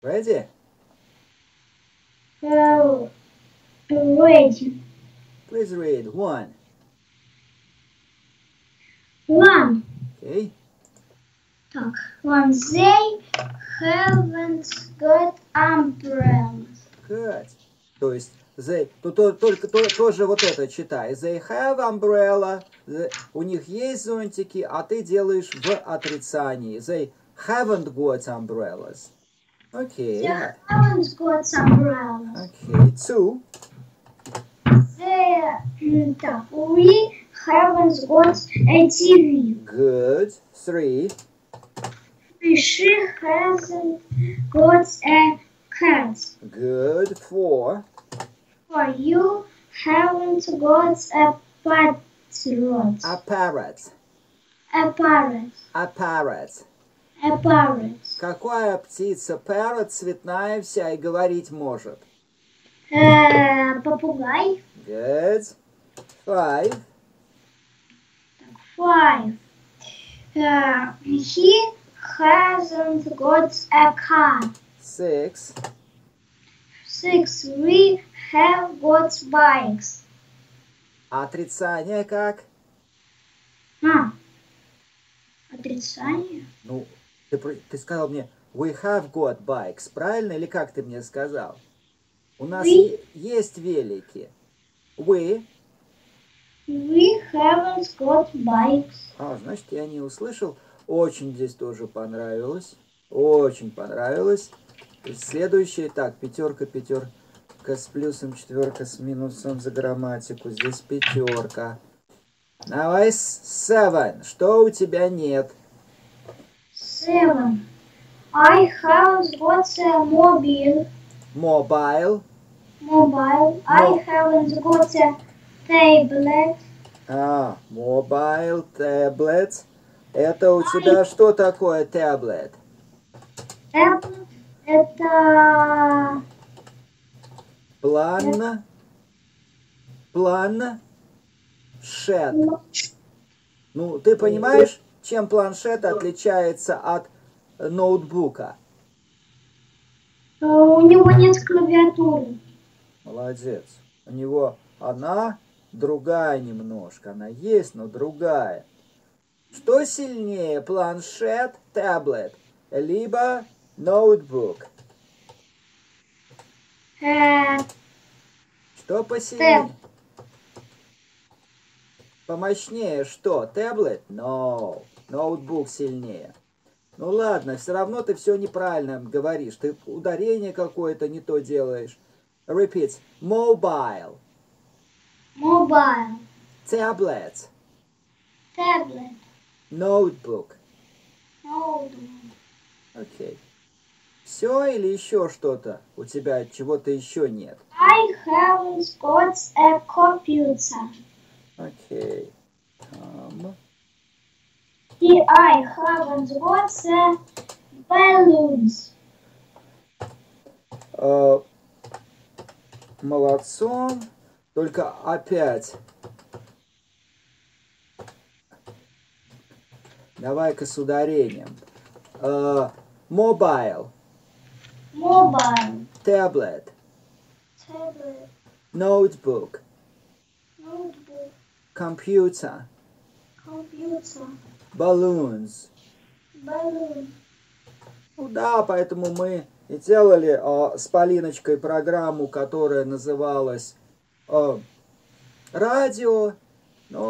Ready? Ready. Please read. 1. 1. Okay. Так. 1. They haven't got umbrellas. Good. То есть, they, только тоже вот это читай. They have umbrella. У них есть зонтики, а ты делаешь в отрицании. They haven't got umbrellas. Okay. They haven't got umbrellas. Okay. 2. Так. We haven't got a TV. Good. 3. She hasn't got a cat. Good. 4. For you haven't got a parrot. A parrot. A parrot. A parrot. A parrot. Какая птица? Parrot цветная вся и говорить может. Попугай. Good. 5. 5. He hasn't got a car. 6. 6. We have got bikes. Отрицание как? Отрицание. Ну, ты сказал мне we have got bikes, правильно? Или как ты мне сказал? У нас есть велики. We haven't got bikes. Значит, я не услышал. Очень здесь тоже понравилось. Очень понравилось. Следующее, так, пятерка с плюсом, четверка с минусом за грамматику. Здесь пятерка. Давай 7. Что у тебя нет? 7. I haven't got a mobile. Mobile. I haven't got a tablet. Mobile, tablet. Это у тебя что такое таблет? Tablet это... Планшет. Ну, ты понимаешь, чем планшет отличается от ноутбука? У него нет клавиатуры. Молодец. У него она другая немножко. Она есть, но другая. Что сильнее, планшет, таблет, либо ноутбук? Что посильнее? Помощнее что? Таблет? No. Ноутбук сильнее. Ну ладно, все равно ты все неправильно говоришь. Ты ударение какое-то не то делаешь. Repeat. Mobile. Tablet. Notebook. Окей. Все или еще что-то? У тебя чего-то еще нет? I haven't got a computer. Окей. I haven't got a balloons. Молодцом. Только опять. Давай-ка с ударением. Mobile. Tablet. Notebook. Computer. Balloons. Ну да, поэтому мы и делали с Полиночкой программу, которая называлась радио